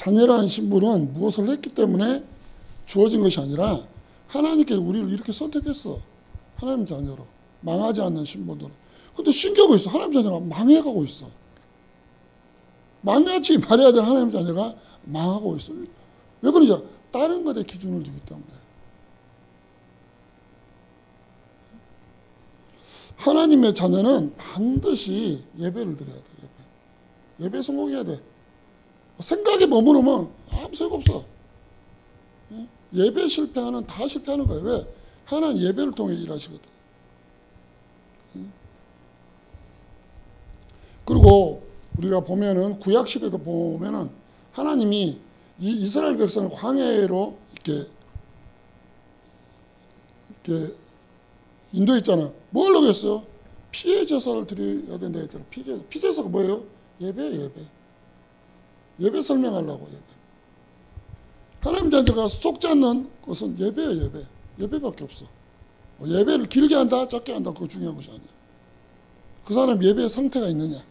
자녀라는 신분은 무엇을 했기 때문에 주어진 것이 아니라 하나님께서 우리를 이렇게 선택했어. 하나님 자녀로. 망하지 않는 신분으로. 근데 신기한 있어. 하나님 자녀가 망해가고 있어. 망하지 말아야 될 하나님 자녀가 망하고 있어. 왜 그러냐? 다른 것에 기준을 두기 때문에. 하나님의 자녀는 반드시 예배를 드려야 돼. 예배 성공해야 돼. 생각에 머무르면 아무 소용 없어. 예배 실패하는 다 실패하는 거예요. 왜? 하나님 예배를 통해 일하시거든. 그리고 우리가 보면은 구약 시대도 보면은 하나님이 이 이스라엘 백성을 광야로 이렇게 인도했잖아. 뭘 하고 했어요? 피해 제사를 드려야 된다 했잖아. 피해 제사가 뭐예요? 예배. 예배 설명하려고 예배. 하나님 자녀가 속지 않는 것은 예배예요. 예배밖에 없어. 예배를 길게 한다, 짧게 한다, 그거 중요한 것이 아니야. 그 사람 예배의 상태가 있느냐.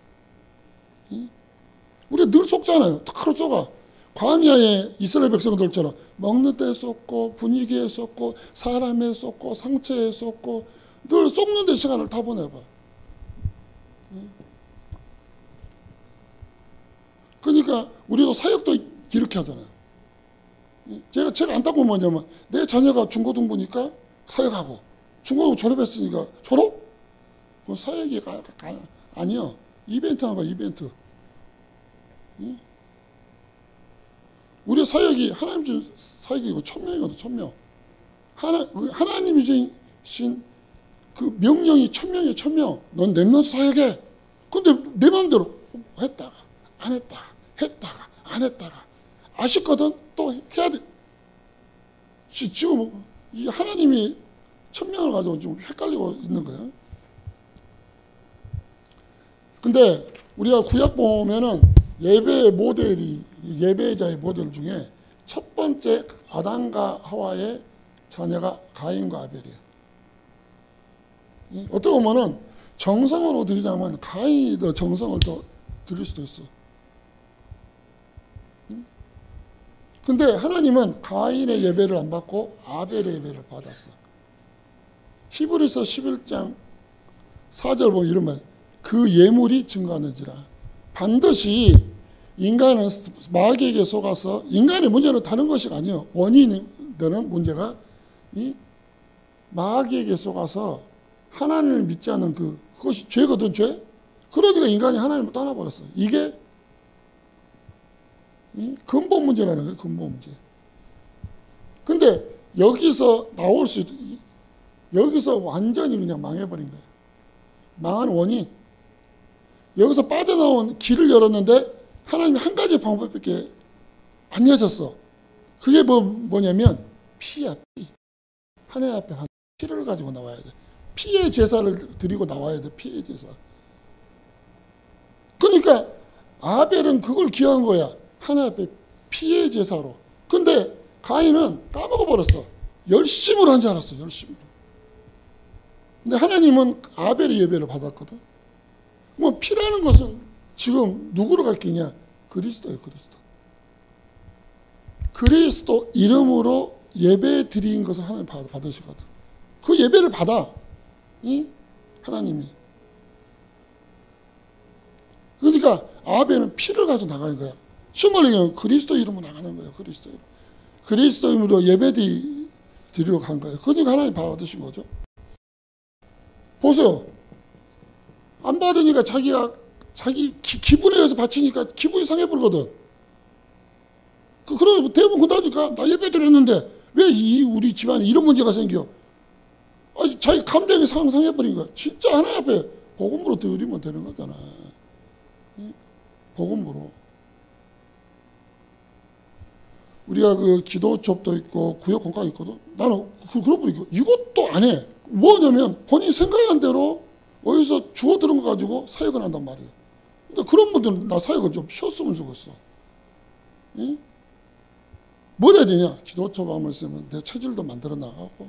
우리 늘 속잖아요. 탁 속아. 광야의 이스라엘 백성들처럼 먹는 데 쏟고 분위기에 쏟고 사람에 쏟고 상처에 쏟고 늘 쏟는 데 시간을 다 보내봐. 그러니까 우리도 사역도 이렇게 하잖아요. 제가 안타까운 뭐냐면 내 자녀가 중고등부니까 사역하고 중고등 졸업했으니까 졸업? 그건 사역이 아니야. 이벤트 하는 거야. 이벤트. 우리 사역이 하나님 준 사역이고 1000명이거든. 1000명. 하나님이 주신 그 명령이 1000명이야. 1000명. 넌 렘넌트 사역해. 근데 내 마음대로 했다가 안 했다가 했다가 안 했다가 아쉽거든. 또 해야 돼. 지금 이 하나님이 1000명을 가지고 좀 헷갈리고 있는 거예요. 근데 우리가 구약 보면은 예배의 모델이 예배자의 모델 중에 첫 번째 아담과 하와의 자녀가 가인과 아벨이에요. 어떻게 보면은 정성으로 드리자면 가인이 더 정성을 더 드릴 수도 있어. 근데 하나님은 가인의 예배를 안 받고 아벨의 예배를 받았어. 히브리서 11장 4절 보면 이런 말, 그 예물이 증거하는지라. 반드시 인간은 마귀에게 속아서, 인간의 문제는 다른 것이 아니에요. 원인이 되는 문제가 이 마귀에게 속아서 하나님을 믿지 않는 그것이 죄거든, 죄. 그러니까 인간이 하나님을 떠나버렸어. 이게 이 근본 문제라는 거예요, 근본 문제. 근데 여기서 나올 수, 여기서 완전히 그냥 망해버린 거예요. 망한 원인. 여기서 빠져나온 길을 열었는데 하나님이 한 가지 방법밖에 안 여셨어. 그게 뭐냐면 피야, 피. 하나님 앞에 피를 가지고 나와야 돼. 피의 제사를 드리고 나와야 돼, 피의 제사. 그러니까 아벨은 그걸 기여한 거야. 하나님 앞에 피의 제사로. 근데 가인은 까먹어버렸어. 열심으로 한 줄 알았어, 열심으로. 근데 하나님은 아벨의 예배를 받았거든. 뭐 피라는 것은 지금 누구로 갈 끼냐? 그리스도예요, 그리스도. 그리스도 이름으로 예배 드린 것을 하나님 받으시거든. 그 예배를 받아. 이 하나님이. 그러니까 아벨은 피를 가지고 나가는 거야. shum얼리는 그리스도 이름으로 나가는 거예요. 그리스도 이름. 그리스도 이름으로 예배 드리러 간 거예요. 그러니까 하나님 받으신 거죠. 보세요. 안 받으니까 자기 기분에 의해서 바치니까 기분이 상해버리거든. 그러고 대부분 그러니까 나 예배 드렸는데 왜 우리 집안에 이런 문제가 생겨? 자기 감정이 상해버린 거야. 진짜 하나님 앞에 복음으로 드리면 되는 거잖아. 복음으로. 우리가 그 기도첩도 있고 구역 공과가 있거든. 나는 그런 분이 이것도 안 해. 뭐냐면 본인이 생각한 대로 어디서 주워 들은 거 가지고 사역을 한단 말이에요. 근데 그런 분들은 나 사역을 좀 쉬었으면 좋겠어. 뭘 해야 되냐? 기도첩 하면 있으면 내 체질도 만들어 나가고,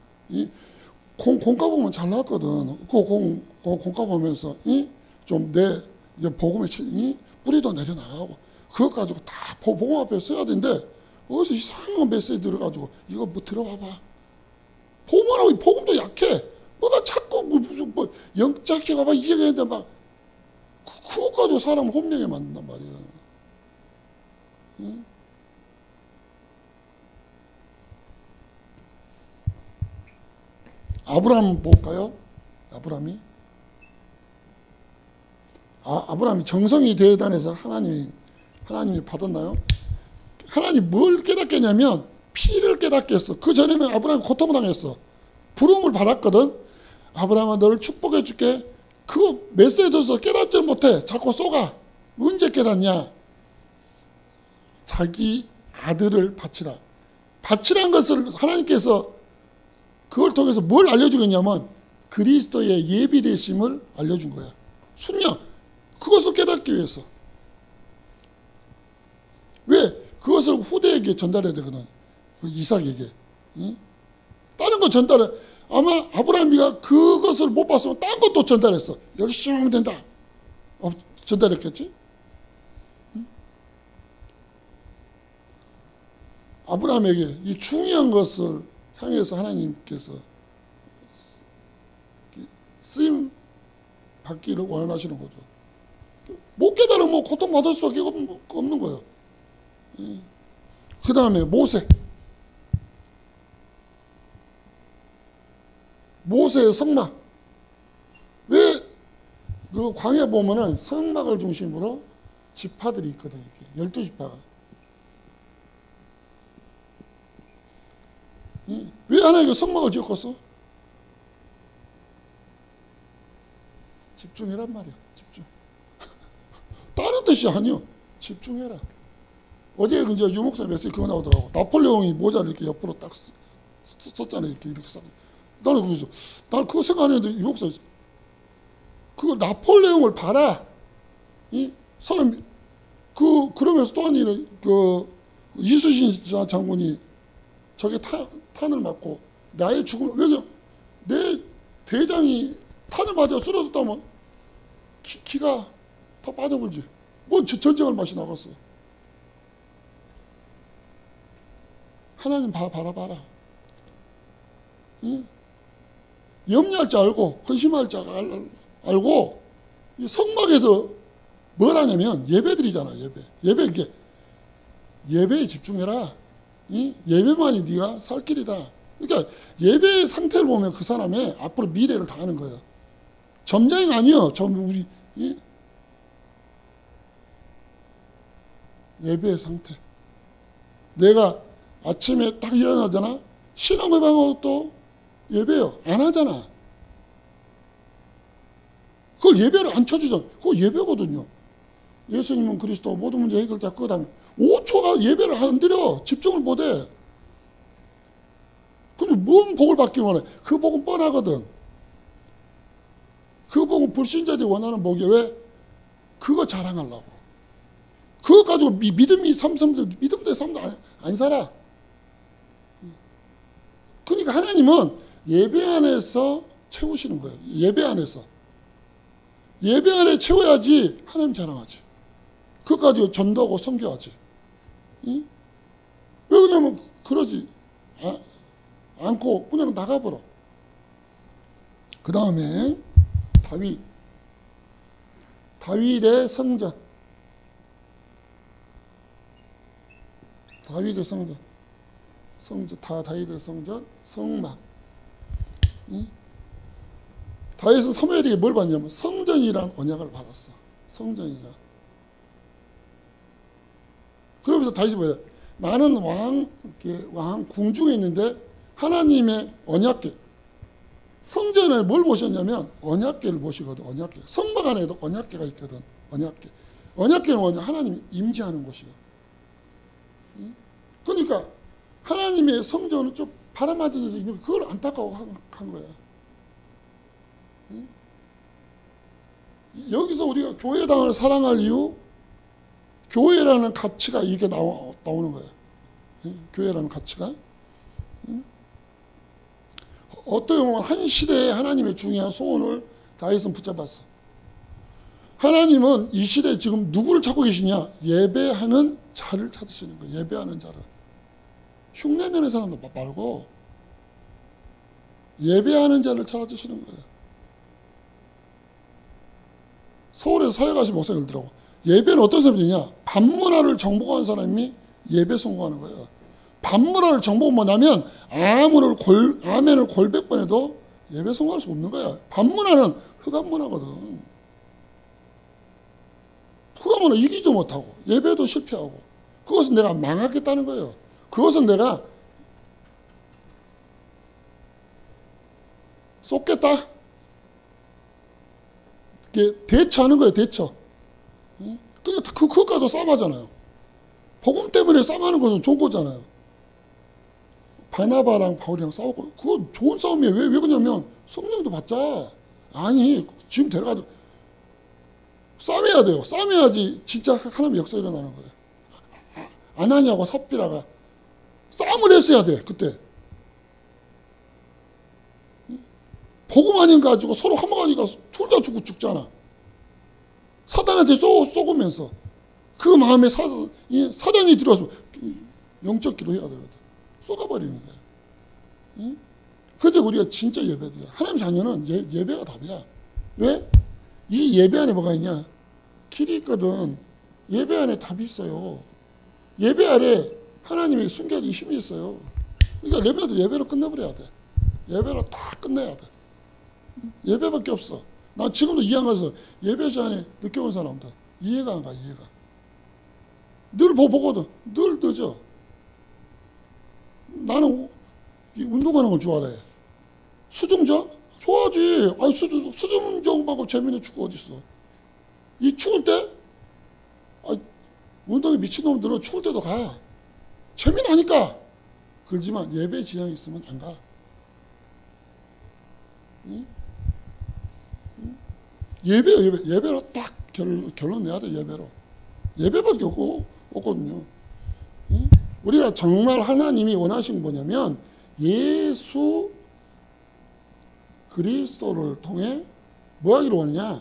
공과 보면 잘 나왔거든. 공과 보면서 좀 내 복음의 뿌리도 내려 나가고, 그것 가지고 다 복음 앞에 써야 되는데 어디서 이상한 메시지 들어가지고 이거 뭐 들어봐봐. 복음하고 복음도 약해. 뭐가 자꾸 뭐 영적인 거 봐 이게 되는데 막 그것 가지고 사람 혼명에 만든단 말이야. 응? 아브라함 볼까요? 아브라함이 정성이 대단해서 하나님이 받았나요? 하나님 뭘 깨닫겠냐면 피를 깨닫게 했어. 그 전에는 아브라함이 고통을 당했어. 부름을 받았거든. 아브라함아 너를 축복해 줄게. 그거 메시지 들어서 깨닫지를 못해. 자꾸 쏘가. 언제 깨닫냐? 자기 아들을 바치라. 바치란 것을 하나님께서 그걸 통해서 뭘 알려주겠냐면 그리스도의 예비되심을 알려준 거야. 순명. 그것을 깨닫기 위해서. 왜? 그것을 후대에게 전달해야 되거든. 그 이삭에게. 응? 다른 거 전달해. 아마 아브라함이가 그것을 못 봤으면 딴 것도 전달했어. 열심히 하면 된다. 전달했겠지? 응? 아브라함에게 이 중요한 것을 향해서 하나님께서 쓰임 받기를 원하시는 거죠. 못 깨달으면 고통받을 수밖에 없는 거예요. 그 다음에 모세의 성막. 왜 그 광야 보면은 성막을 중심으로 지파들이 있거든요. 12지파가. 왜 하나님께 성막을 지었겠어? 집중해란 말이야. 집중. 다른 뜻이 아니요. 집중해라. 어제 이제 유목사 메시지 그거 나오더라고. 나폴레옹이 모자를 이렇게 옆으로 딱 썼잖아요. 이렇게 싹. 나는 그래서 나는 그거 생각 안 했는데 유목사 그거 나폴레옹을 봐라. 이 사람 그러면서 또 한 일은 이수신 장군이 저게 탄을 맞고 나의 죽음 왜 내 대장이 탄을 맞아 쓰러졌다면 기가 다 빠져버리지. 뭐 전쟁할 맛이 나갔어. 하나님 바라봐라. 응? 염려할 줄 알고 헌신할 줄 알고 이 성막에서 뭘 하냐면 예배드리잖아. 예배 이게 예배에 집중해라. 예배만이 네가 살 길이다. 그러니까 예배의 상태를 보면 그 사람의 앞으로 미래를 다 하는 거예요. 점쟁이 아니요. 우리 예배의 상태. 내가 아침에 딱 일어나잖아. 신앙고백하고 또 예배요. 안 하잖아. 그걸 예배를 안 쳐주잖아. 그거 예배거든요. 예수님은 그리스도 모든 문제 해결자 그거다면 5초가 예배를 안 드려. 집중을 못해. 그럼 뭔 복을 받기 원해? 그 복은 뻔하거든. 그 복은 불신자들이 원하는 복이 왜? 그거 자랑하려고. 그거 가지고 믿음대 삶도 안 살아. 그러니까 하나님은 예배 안에서 채우시는 거예요. 예배 안에서. 예배 안에 채워야지 하나님 자랑하지. 그거 가지고 전도하고 선교하지. 왜 그러냐면 그러지 않고 그냥 나가버려. 그 다음에 다윗의 성전. 다윗의 성전, 다윗의 성전, 성막. 다윗은 사무엘에게 뭘 받냐면 성전이란 언약을 받았어. 성전이란. 그러면서 다윗이 뭐야? 나는 왕 궁중에 있는데 하나님의 언약궤. 성전에 뭘 모셨냐면 언약궤를 모시거든. 언약궤. 성막 안에도 언약궤가 있거든. 언약궤. 언약궤는 뭐냐? 하나님이 임재하는 곳이야. 그러니까 하나님의 성전은 좀 바람맞은 데서 있는 그걸 안타까워 한 거야. 여기서 우리가 교회당을 사랑할 이유, 교회라는 가치가 이게 나오는 거야. 교회라는 가치가. 어떻게 보면 한 시대에 하나님의 중요한 소원을 다윗은 붙잡았어. 하나님은 이 시대에 지금 누구를 찾고 계시냐? 예배하는 자를 찾으시는 거예요. 예배하는 자를. 흉내내는 사람 말고 예배하는 자를 찾으시는 거예요. 서울에서 사역하신 목사가 그러더라고. 예배는 어떤 사람이냐? 밤문화를 정복한 사람이 예배 성공하는 거예요. 밤문화를 정복 못하면 아멘을 골백번 해도 예배 성공할 수 없는 거야. 밤문화는 흑암문화거든. 흑암문화 이기도 못하고 예배도 실패하고 그것은 내가 망하겠다는 거예요. 그것은 내가 쏟겠다. 대처하는 거예요. 대처. 그러니까 그것까지도 싸움하잖아요. 복음 때문에 싸움하는 것은 좋은 거잖아요. 바나바랑 바울이랑 싸우고 그거 좋은 싸움이에요. 왜 그러냐면 성령도 받자. 아니 지금 데려가도 싸움해야 돼요. 싸움해야지 진짜 하나님의 역사 일어나는 거예요. 아나니아하고 삽비라가 싸움을 했어야 돼. 그때 복음 아닌 가지고 서로 한마가니까 둘 다 죽잖아. 사단한테 쏘으면서 그 마음에 사단이 들어와서 영적 기도 해야 되거든. 쏘가버리는 거야. 근데 우리가 진짜 예배드려. 하나님 자녀는 예배가 답이야. 왜? 이 예배 안에 뭐가 있냐? 길이 있거든. 예배 안에 답이 있어요. 예배 안에 하나님의 숨겨진 힘이 있어요. 그러니까 예배들 예배로 끝내버려야 돼. 예배로 다 끝내야 돼. 예배밖에 없어. 나 지금도 이해 안 가서 예배 시간에 늦게 온 사람들 이해가 안 가. 이해가. 늘 보거든. 늘 늦어. 나는 운동하는 걸 좋아해. 수중전? 좋아하지. 아니 수중전하고 재미있는 축구 어디 있어? 이 추울 때? 운동에 미친놈들은 추울 때도 가. 재미나니까. 그렇지만 예배 지향이 있으면 안 가. 응? 예배로 딱 결론 내야 돼. 예배밖에 없거든요. 응? 우리가 정말 하나님이 원하신 게 뭐냐면 예수 그리스도를 통해 뭐 하기를 원하냐?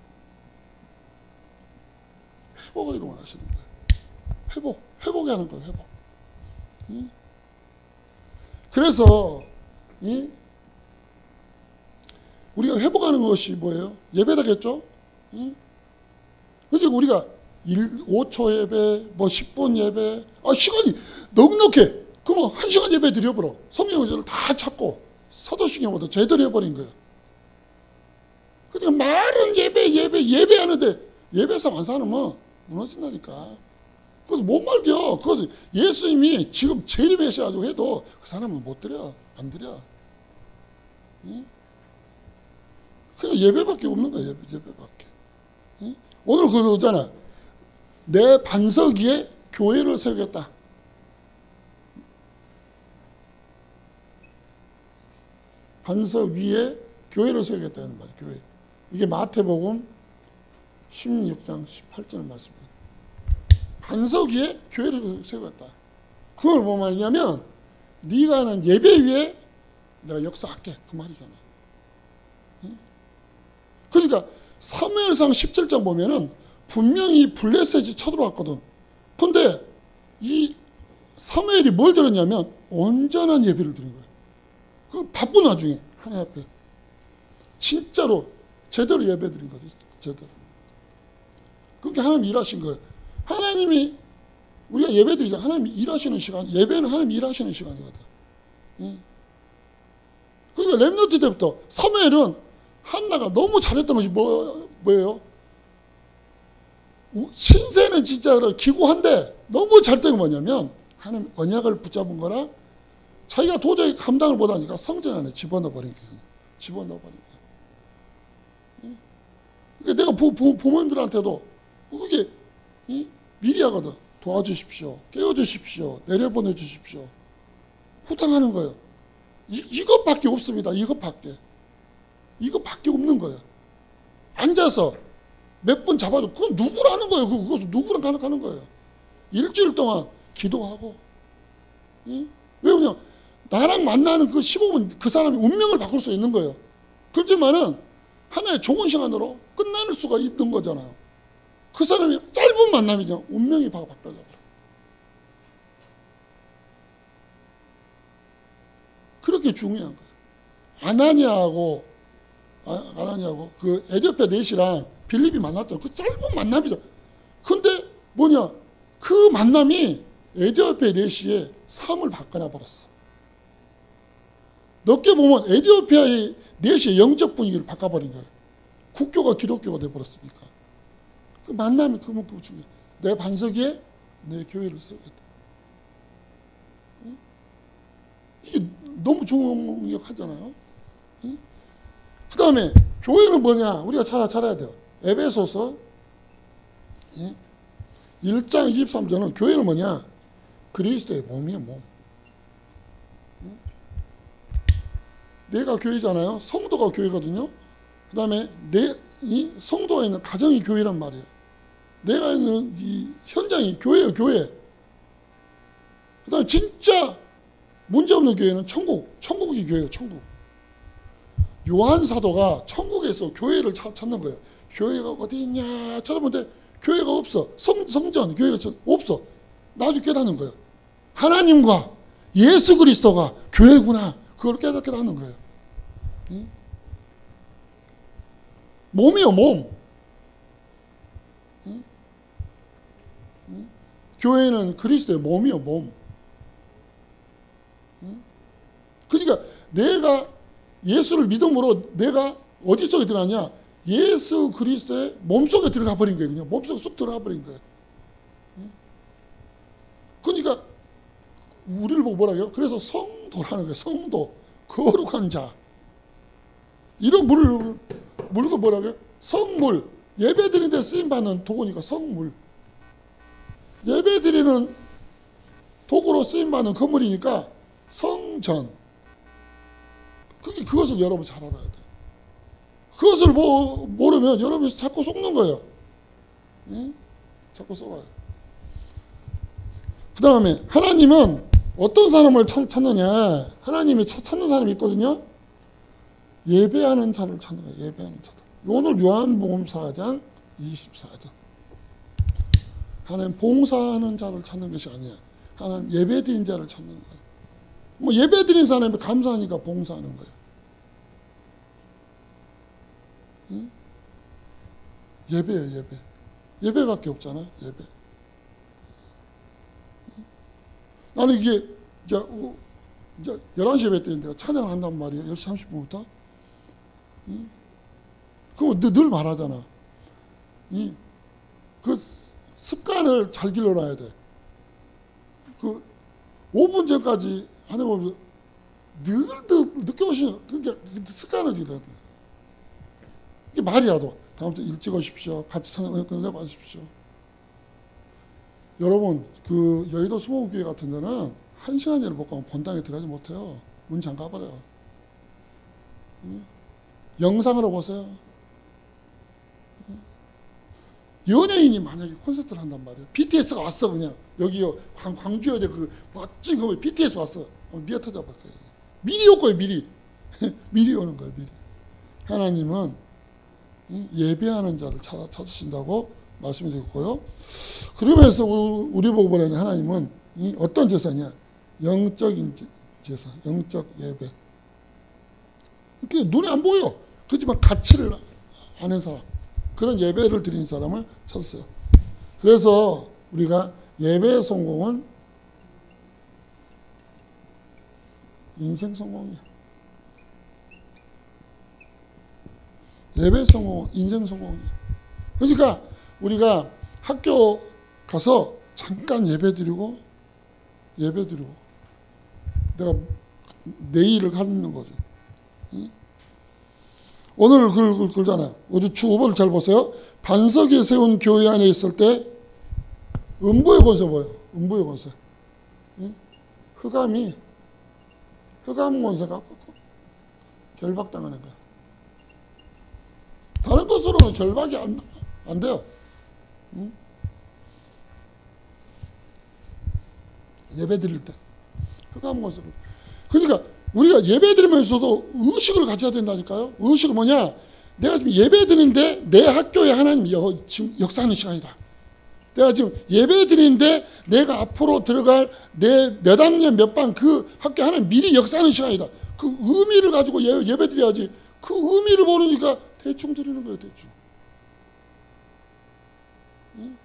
회복하기를 원하시는 거예요. 회복이 하는 거예요. 회복. 응? 그래서 우리가 회복하는 것이 뭐예요? 예배다겠죠? 응? 그래서 우리가 5초 예배, 10분 예배, 시간이 넉넉해. 그러면 1시간 예배 드려버려. 성경 의지를 다 찾고 사도신경부터 제대로 해버린 거예요. 그러니까 많은 예배하는데 예배상 안 사놓으면 무너진다니까. 그래서 못 말겨. 그래서 예수님이 지금 재림하셔가지고 해도 그 사람은 못 드려. 안 드려. 응? 그냥 예배밖에 없는 거야. 예배밖에. 응? 오늘 그거잖아. 내 반석 위에 교회를 세우겠다. 반석 위에 교회를 세우겠다는 말이에요. 교회. 이게 마태복음 16장 18절 말씀입니다. 반석 위에 교회를 세우겠다. 그걸 뭐 말이냐면 네가 하는 예배 위에 내가 역사할게. 그 말이잖아. 그러니까 사무엘상 17장 보면은 분명히 블레셋이 쳐들어왔거든. 근데 이 사무엘이 뭘 들었냐면 온전한 예배를 드린 거예요. 그 바쁜 와중에 하나님 앞에 진짜로 제대로 예배 드린 거죠. 제대로. 그렇게 하나님이 일하신 거예요. 하나님이 우리가 예배 드리자. 하나님이 일하시는 시간. 예배는 하나님이 일하시는 시간이거든. 그러니까 렘넌트 때부터 사무엘은 한나가 너무 잘했던 것이 뭐예요? 신세는 진짜 기구한데 너무 잘된 게 뭐냐면 하나님 언약을 붙잡은 거라 자기가 도저히 감당을 못하니까 성전 안에 집어넣어버린 거예요. 집어넣어버린 거예요. 그러니까 내가 부모님들한테도 그게 미리 하거든. 도와주십시오. 깨워주십시오. 내려보내주십시오. 후당하는 거예요. 이것밖에 없습니다. 이것밖에 없는 거예요. 앉아서 몇 분 잡아도 그건 누구라는 거예요. 그것은 누구랑 가는 거예요. 일주일 동안 기도하고. 왜 그냥 나랑 만나는 그 15분 그 사람이 운명을 바꿀 수 있는 거예요. 그렇지만은 하나의 좋은 시간으로 끝날 수가 있는 거잖아요. 그 사람이 짧은 만남이 그냥 운명이 바뀌어져 버려. 그렇게 중요한 거예요. 아나니아하고 그 에디오피아 넷이랑 빌립이 만났잖아요. 그 짧은 만남이죠. 근데 뭐냐, 그 만남이 에디오피아 넷의 삶을 바꿔놔 버렸어. 넓게 보면 에디오피아의 넷의 영적 분위기를 바꿔버린 거예요. 국교가 기독교가 돼버렸으니까. 그 만남이 그만큼 중요해. 내 반석 위에 내 교회를 세우겠다. 이게 너무 중요하잖아요. 그 다음에 교회는 뭐냐, 우리가 잘 알아야 돼요. 에베소서 1장 23절은 교회는 뭐냐, 그리스도의 몸이에요. 몸. 내가 교회잖아요. 성도가 교회거든요. 그 다음에 이 성도가 있는 가정이 교회란 말이에요. 내가 있는 이 현장이 교회예요. 교회. 그 다음에 진짜 문제없는 교회는 천국이 교회예요. 천국. 요한 사도가 천국에서 교회를 찾는 거예요. 교회가 어디 있냐 찾아보는데 교회가 없어. 성전 교회가 없어. 나중에 깨닫는 거예요. 하나님과 예수 그리스도가 교회구나. 그걸 깨닫게 하는 거예요. 몸이요, 몸. 교회는 그리스도의 몸이요, 몸. 그러니까 내가 예수를 믿음으로 내가 어디 속에 들어가냐? 예수 그리스도의 몸속에 들어가 버린 거예요. 그냥 몸속에 쑥 들어가 버린 거예요. 그러니까 우리를 보고 뭐라고 해요? 그래서 성도라는 거예요. 성도. 거룩한 자. 이런 물고 뭐라고 해요? 성물. 예배 드리는 데 쓰임받는 도구니까 성물. 예배 드리는 도구로 쓰임받는 건물이니까 성전. 그것을 여러분 잘 알아야 돼요. 그것을 모르면 여러분이 자꾸 속는 거예요. 자꾸 속아요. 그 다음에 하나님은 어떤 사람을 찾느냐. 하나님이 찾는 사람이 있거든요. 예배하는 자를 찾는 거예요. 예배하는 자들. 오늘 요한복음 4장 24절. 하나님 봉사하는 자를 찾는 것이 아니야. 하나님 예배 드린 자를 찾는 거예요. 뭐 예배 드린 사람이 감사하니까 봉사하는 거예요. 예배예요, 예배. 예배밖에 없잖아, 예배. 나는 이게 이제 11시 예배 때인데 찬양을 한단 말이에요. 10시 30분부터. 그럼 늘 말하잖아. 그 습관을 잘 길러놔야 돼. 그 5분 전까지 하는 늘 늦게 오시는 그게 습관을 길러야 돼. 이게 말이야도 다음 주 일찍 오십시오. 같이 찬양 은혜 받으십시오. 여러분 그 여의도 수목교회 같은 데는 1시간 전에 못 가면 본당에 들어가지 못해요. 문 잠가버려요. 영상으로 보세요. 연예인이 만약에 콘서트를 한단 말이에요. BTS가 왔어. 그냥 여기요 광주여대 그 멋진 거 BTS 왔어. 미어 터져버릴 거예요. 미리 올 거예요. 미리. 미리 오는 거예요. 미리. 하나님은 예배하는 자를 찾으신다고 말씀드렸고요. 그러면서 우리 보고 보라니 하나님은 어떤 제사냐? 영적인 제사, 영적 예배. 그게 눈에 안 보여. 그렇지만 가치를 아는 사람, 그런 예배를 드리는 사람을 찾았어요. 그래서 우리가 예배의 성공은 인생 성공이야. 예배의 성공은 인생 성공이야. 그러니까 우리가 학교 가서 잠깐 예배드리고 내가 내일을 하는 거죠. 오늘 글잖아요. 우리 주 5번을 잘 보세요. 반석 위에 세운 교회 안에 있을 때 음부의 권세 뭐예요? 음부의 권세. 흑암 권세가 결박당하는 거예요. 다른 것으로는 결박이 안 돼요. 예배 드릴 때 흑암 권세로. 그러니까 우리가 예배 드리면서도 의식을 가져야 된다니까요. 의식은 뭐냐? 내가 지금 예배 드리는데 내 학교에 하나님이 지금 역사하는 시간이다. 내가 지금 예배 드리는데 내가 앞으로 들어갈 내 몇 학년 몇 반 그 학교 하나님 미리 역사하는 시간이다. 그 의미를 가지고 예배 드려야지. 그 의미를 모르니까 대충 드리는 거예요. 대충. 응?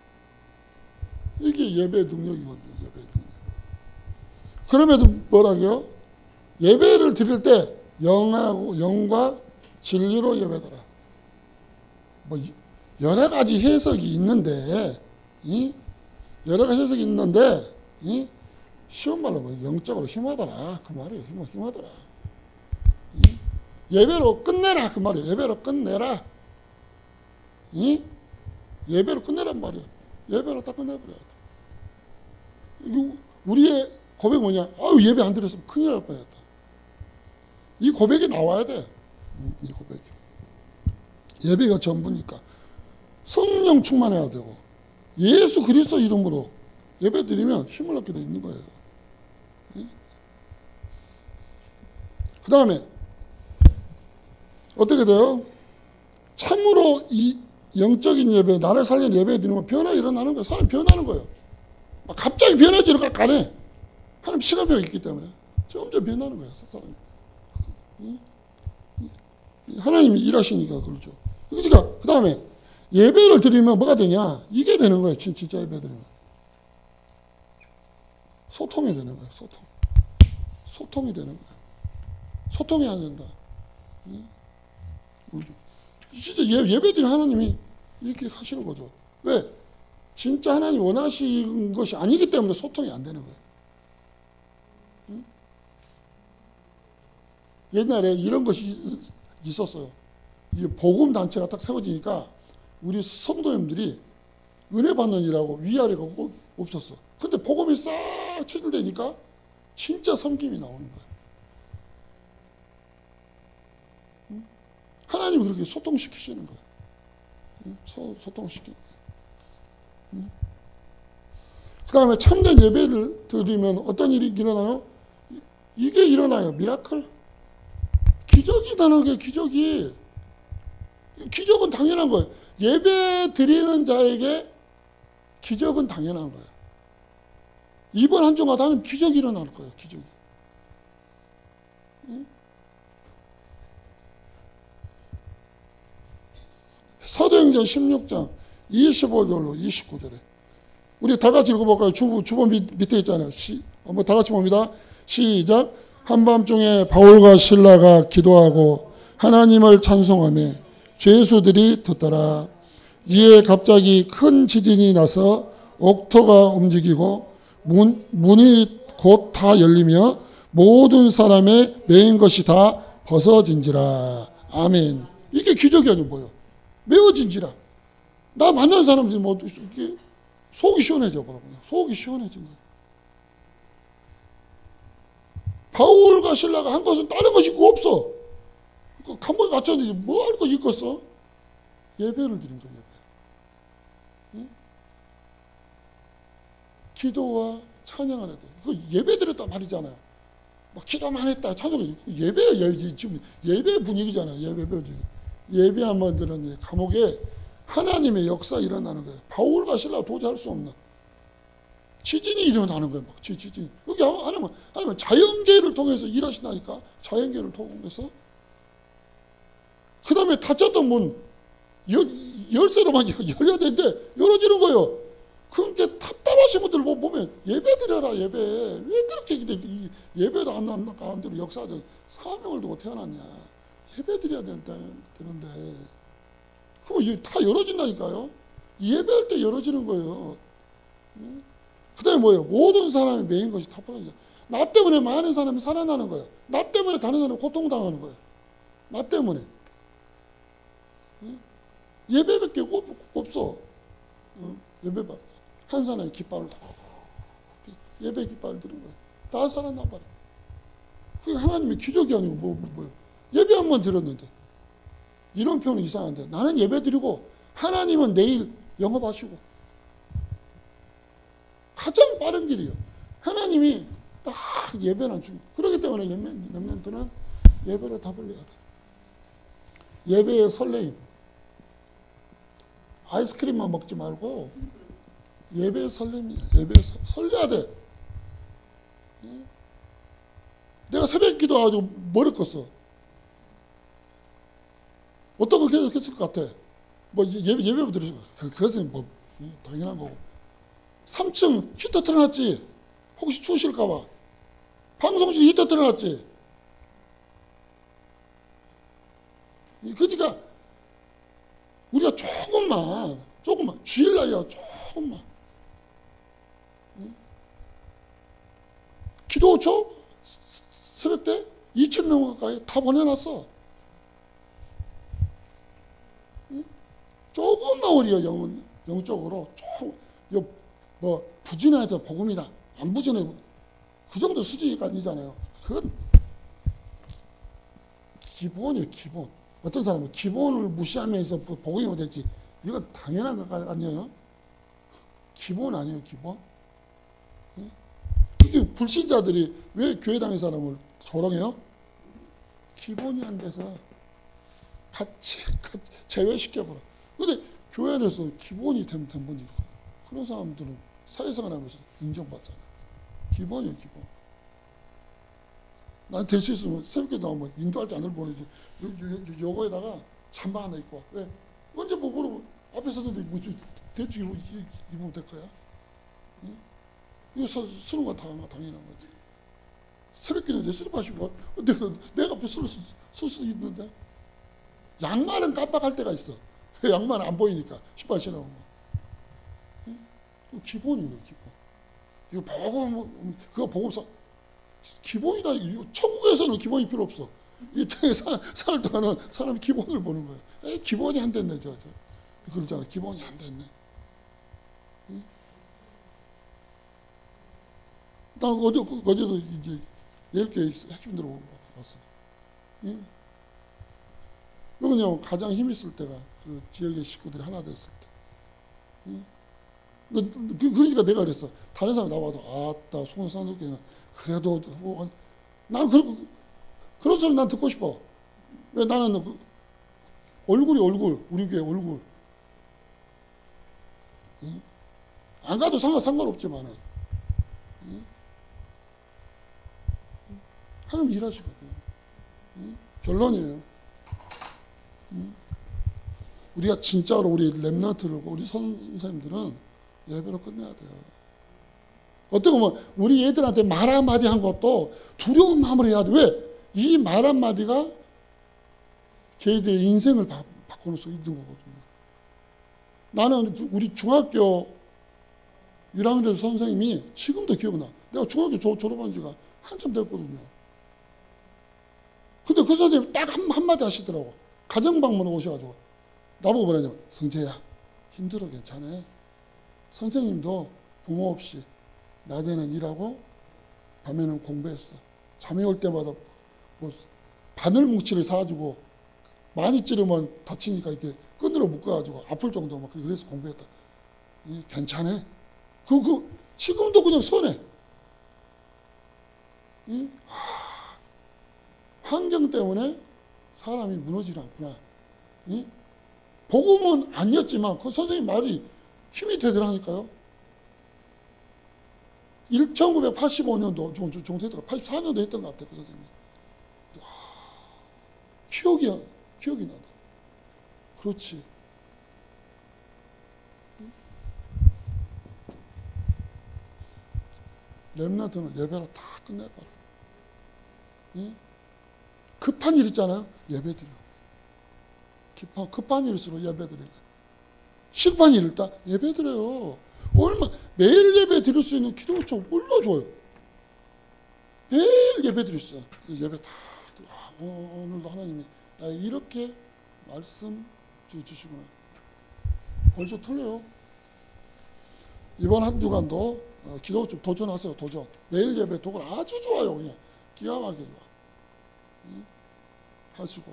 이게 예배 능력이거든요. 예배 능력. 그럼에도 뭐라고요? 예배를 드릴 때 영과 진리로 예배드라. 뭐 여러 가지 해석이 있는데, 여러 가지 해석이 있는데, 쉬운 말로 뭐 영적으로 힘하더라. 그 말이에요. 힘하더라. 예배로 끝내라. 그 말이에요. 예배로 끝내라. 예배로 끝내란 말이에요. 예배로 딱 끝내버려야 돼. 우리의 고백이 뭐냐? 아유, 예배 안 드렸으면 큰일 날 뻔했다. 이 고백이 나와야 돼. 이 고백이. 예배가 전부니까. 성령 충만해야 되고 예수 그리스도 이름으로 예배 드리면 힘을 얻게 돼 있는 거예요. 그 다음에 어떻게 돼요? 참으로 이 영적인 예배, 나를 살리는 예배 드리면 변화가 일어나는 거예요. 사람이 변하는 거예요. 갑자기 변해지는 거 안 해. 하나님 시간표가 있기 때문에 점점 변하는 거예요. 사람이. 하나님이 일하시니까 그렇죠. 그러니까 그 다음에 예배를 드리면 뭐가 되냐? 이게 되는 거예요. 진짜 예배 드리면. 소통이 되는 거예요. 소통이 되는 거예요. 소통이 안 된다. 진짜 예배 드리는 하나님이 이렇게 하시는 거죠. 왜? 진짜 하나님 원하시는 것이 아니기 때문에 소통이 안 되는 거예요. 옛날에 이런 것이 있었어요. 이 복음 단체가 딱 세워지니까 우리 성도님들이 은혜 받는 일하고 위아래가 없었어. 근데 복음이 싹 체결되니까 진짜 섬김이 나오는 거예요. 하나님이 그렇게 소통시키시는 거예요. 소통시키는 거예요. 그 다음에 참된 예배를 드리면 어떤 일이 일어나요? 이게 일어나요. 미라클. 기적이 일어나는 게 기적이. 기적은 당연한 거예요. 예배 드리는 자에게 기적은 당연한 거예요. 이번 한 주마다 하는 기적이 일어날 거예요. 기적이. 사도행전 16장 25절로 29절에 우리 다 같이 읽어볼까요? 주보 밑에 있잖아요. 한번 다 같이 봅니다. 시작. 한밤중에 바울과 실라가 기도하고 하나님을 찬송하며 죄수들이 듣더라. 이에 갑자기 큰 지진이 나서 옥토가 움직이고 문이 곧 다 열리며 모든 사람의 매인 것이 다 벗어진지라. 아멘. 이게 기적이 아니고 뭐예요? 메워진지라. 나 만난 사람들이 뭐 이렇게 속이 시원해져 버려요. 속이 시원해진 거예요. 바울과 신라가 한 것은 다른 것이 없어. 감옥에 갇혔는데 뭐 할 거 있겠어? 예배를 드린 거예요. 예배. 응? 기도와 찬양을 해야 돼. 그 예배 드렸단 말이잖아요. 막 기도만 했다. 찬송. 예배야. 지금 예배 분위기잖아요. 예배 분위기. 예배 한번 들었는데 감옥에 하나님의 역사 일어나는 거예요. 바울과 신라가 도저히 할 수 없는 지진이 일어나는 거예요. 막 지진. 여기 하나님은 자연계를 통해서 일하신다니까. 자연계를 통해서. 그 다음에 닫혔던 문 열쇠로만 열려야 되는데 열어지는 거예요. 그러니까 답답하신 분들 보면 예배 드려라. 예배. 왜 그렇게 예배도 안 되고 역사적 사명을 두고 태어났냐. 예배 드려야 되는데 그럼 다 열어진다니까요. 예배할 때 열어지는 거예요. 그 다음에 뭐예요? 모든 사람이 매인 것이 다 풀어지죠. 나 때문에 많은 사람이 살아나는 거예요. 나 때문에 다른 사람이 고통당하는 거예요. 나 때문에. 예배밖에 없어. 예배밖에. 한 사람의 깃발을 다 예배 깃발을 드는 거예요. 다 살아나버려. 그게 하나님의 기적이 아니고 뭐예요? 예배 한 번 드렸는데. 이런 표현은 이상한데. 나는 예배 드리고 하나님은 내일 영업하시고. 가장 빠른 길이에요. 하나님이 딱 예배는 주고. 그렇기 때문에 렘넌트는 예배를 다 벌려야 돼. 예배의 설레임. 아이스크림만 먹지 말고 예배의 설렘이야. 예배의 설레야 돼. 내가 새벽 기도해가지고 머리 껐어. 어떤 거 계속했을 것 같아. 뭐 예배 드렸어. 그것은 뭐 당연한 거고. 3층 히터 틀어놨지. 혹시 추우실까봐. 방송실 히터 틀어놨지. 그러니까 우리가 조금만 주일날이야 조금만 기도처 새벽 때 2,000명 가까이 다 보내놨어. 조금만 우리가 영적으로 조금 뭐 부진해서 복음이다 안 부진해 그 정도 수준이니까 아니잖아요. 그건 기본이에요. 기본. 어떤 사람은 기본을 무시하면서 복음이 못했지. 이건 당연한 것 아니에요. 기본 아니에요. 기본. 그게 불신자들이 왜 교회 다니는 사람을 조롱해요? 기본이 안 돼서 같이 제외시켜버려. 근데 교회 안에서 기본이 된 분이 있고 그런 사람들은 사회생활 하면서 인정받잖아. 기본이에요. 기본. 난 될 수 있으면 새벽에 나오면 인도할 때 안을 보내지. 요거에다가 잠바 하나 입고 와. 왜? 언제 뭐 물어보면 앞에 서는데 뭐 대충 입으면 될 거야. 응? 이거 쓰는 건 당연한 거지. 새벽기도 내 슬리퍼 신고 내가 앞에 쓸 수 있는데 양말은 깜빡할 때가 있어. 양말은 안 보이니까 신발 신으면. 응? 이거 기본이에요. 기본. 이거 그거 보고서 기본이다. 천국에서는 기본이 필요 없어. 이 땅에 살 동안은 사람이 기본을 보는 거예요. 에이, 기본이 안 됐네, 그러잖아. 기본이 안 됐네. 응? 난 어제도 이제 예일교회 핵심들하고 왔어. 응? 왜 그러냐면 가장 힘 있을 때가 그 지역의 식구들이 하나 됐을 때. 응? 그러니까 내가 그랬어. 다른 사람 나와도 아따 송산독교회는 그래도 나는 그런 소리 난 듣고 싶어. 왜 나는 얼굴이 우리 교회 얼굴. 응? 안 가도 상관없지만 응? 하나님 일하시거든. 응? 결론이에요. 응? 우리가 진짜로 우리 렘넌트를 우리 선생님들은 예배로 끝내야 돼요. 어떻게 보면 우리 애들한테 말 한마디 한 것도 두려운 마음으로 해야 돼. 왜? 이 말 한마디가 걔들의 인생을 바꿔놓을 수 있는 거거든요. 나는 우리 중학교 1학년 선생님이 지금도 기억나. 내가 중학교 졸업한 지가 한참 됐거든요. 근데 그 선생님이 딱 한마디 하시더라고. 가정방문을 오셔가지고 나보고 뭐라냐면 성재야 힘들어 괜찮아. 선생님도 부모 없이 낮에는 일하고 밤에는 공부했어. 잠이 올 때마다 뭐 바늘 뭉치를 사가지고 많이 찌르면 다치니까 이렇게 끈으로 묶어가지고 아플 정도 막 그래서 공부했다. 괜찮아. 지금도 그냥 손해. 환경 때문에 사람이 무너지지 않구나. 복음은 아니었지만 그 선생님 말이 힘이 되더라니까요. 1985년도 정도 했던 84년도 했던 것 같아요. 그 선생님이. 기억이 나다. 그렇지. 렘넌트는 예배로 다 끝내버려. 급한 일 있잖아요. 예배드려. 급한 일일수록 예배드려. 시급한 일 있다. 예배드려요. 매일 예배 드릴 수 있는 기도처 올려줘요. 매일 예배 드릴 수 있어요. 예배 다 오늘도 하나님이 나 이렇게 말씀 주시구나. 벌써 틀려요. 이번 한 주간도 기도 좀 도전하세요. 도전. 매일 예배 도전 아주 좋아요. 그냥 기가 막히게 좋아. 하시고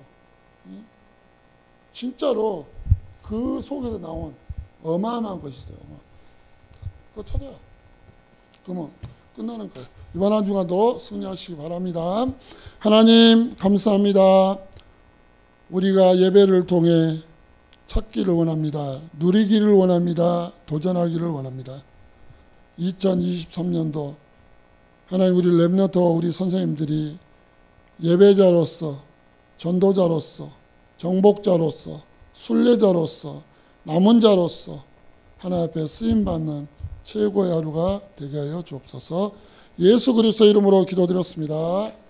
진짜로 그 속에서 나온 어마어마한 것이 있어요. 그거 찾아요. 그러면 끝나는 거예요. 이번 한 주간도 승리하시기 바랍니다. 하나님 감사합니다. 우리가 예배를 통해 찾기를 원합니다. 누리기를 원합니다. 도전하기를 원합니다. 2023년도 하나님 우리 렘넌트와 우리 선생님들이 예배자로서, 전도자로서, 정복자로서, 순례자로서, 남은 자로서 하나님 앞에 쓰임받는 최고의 하루가 되게 하여 주옵소서. 예수 그리스도 이름으로 기도드렸습니다.